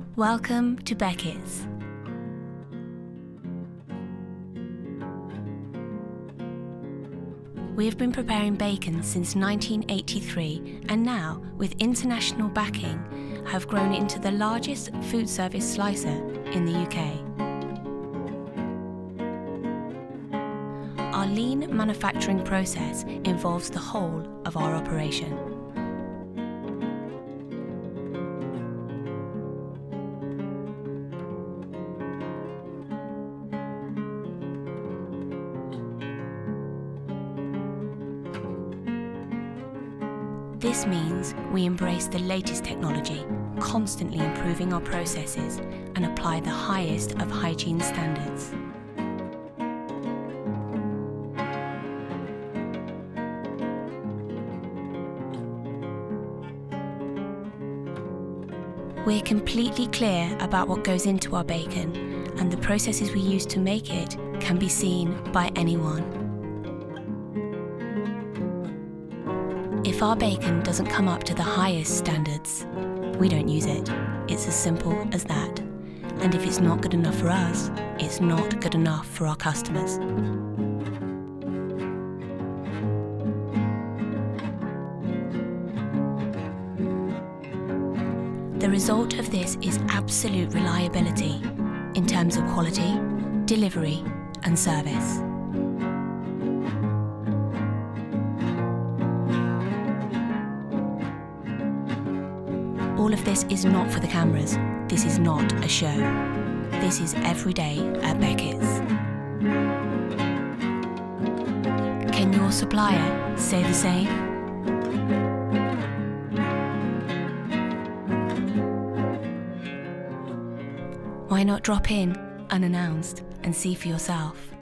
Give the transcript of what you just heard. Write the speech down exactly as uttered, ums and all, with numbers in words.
Welcome to Beckett's. We have been preparing bacon since nineteen eighty-three and now, with international backing, have grown into the largest food service slicer in the U K. Our lean manufacturing process involves the whole of our operation. This means we embrace the latest technology, constantly improving our processes and apply the highest of hygiene standards. We're completely clear about what goes into our bacon, and the processes we use to make it can be seen by anyone. If our bacon doesn't come up to the highest standards, we don't use it. It's as simple as that. And if it's not good enough for us, it's not good enough for our customers. The result of this is absolute reliability in terms of quality, delivery, and service. All of this is not for the cameras. This is not a show. This is every day at Beckett's. Can your supplier say the same? Why not drop in unannounced and see for yourself?